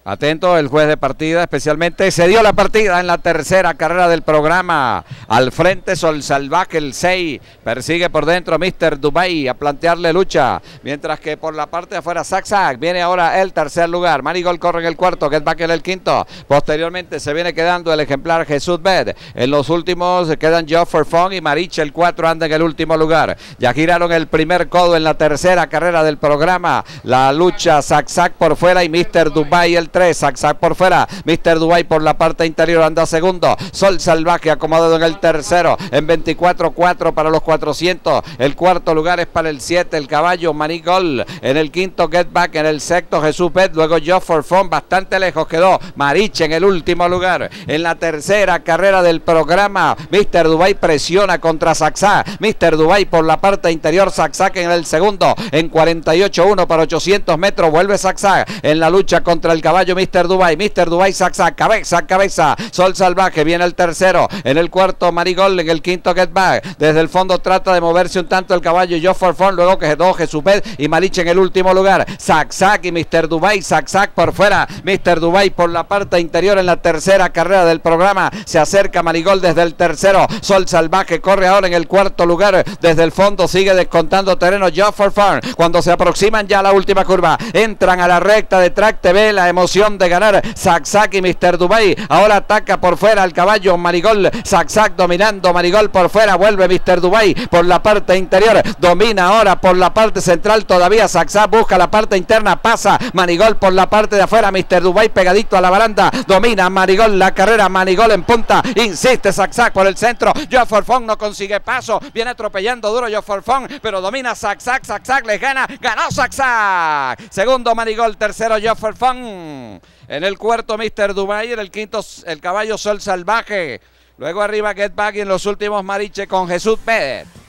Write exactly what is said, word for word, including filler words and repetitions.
Atento el juez de partida, especialmente se dio la partida en la tercera carrera del programa. Al frente Sol Salvaje, el seis, persigue por dentro mister Dubai a plantearle lucha, mientras que por la parte de afuera Zack Zack viene ahora el tercer lugar. Marigold corre en el cuarto, Get Back en el quinto. Posteriormente se viene quedando el ejemplar Jesús Bed. En los últimos se quedan Joe for Fun y Mariche, el cuatro, anda en el último lugar. Ya giraron el primer codo en la tercera carrera del programa. La lucha Zack Zack por fuera y mister Dubai el tres, Zack Zack por fuera, mister Dubai por la parte interior anda segundo, Sol Salvaje acomodado en el tercero, en veinticuatro cuatro para los cuatrocientos, el cuarto lugar es para el siete, el caballo Marigold, en el quinto Get Back, en el sexto Jesús Bet, luego Joe for Fun, bastante lejos quedó Mariche en el último lugar. En la tercera carrera del programa, mister Dubai presiona contra Zack Zack, mister Dubai por la parte interior, Zack Zack en el segundo, en cuarenta y ocho uno para ochocientos metros, vuelve Zack Zack en la lucha contra el caballo mister Dubai, mister Dubai, Zack Zack, cabeza, cabeza, Sol Salvaje, viene el tercero, en el cuarto Marigold, en el quinto Get Back, desde el fondo trata de moverse un tanto el caballo Joe for Fun, luego que quedó Jesús Bet y Mariche en el último lugar, Zack Zack y mister Dubai, Zack Zack por fuera, mister Dubai por la parte interior en la tercera carrera del programa, se acerca Marigold desde el tercero, Sol Salvaje corre ahora en el cuarto lugar, desde el fondo sigue descontando terreno Joe for Fun, cuando se aproximan ya a la última curva, entran a la recta de Track T V, la emoción de ganar Zack Zack y mister Dubai, ahora ataca por fuera al caballo Marigold, Zack Zack dominando, Marigold por fuera, vuelve mister Dubai por la parte interior, domina ahora por la parte central todavía Zack Zack, busca la parte interna, pasa Marigold por la parte de afuera, mister Dubai pegadito a la baranda, domina Marigold la carrera, Marigold en punta, insiste Zack Zack por el centro, Joe for Fun no consigue paso, viene atropellando duro Joe for Fun, pero domina Zack Zack, Zack Zack les gana, ganó Zack Zack, segundo Marigold, tercero Joe for Fun, en el cuarto mister Dubai, en el quinto el caballo Sol Salvaje, luego arriba Get Back y en los últimos Mariche con Jesús Pérez.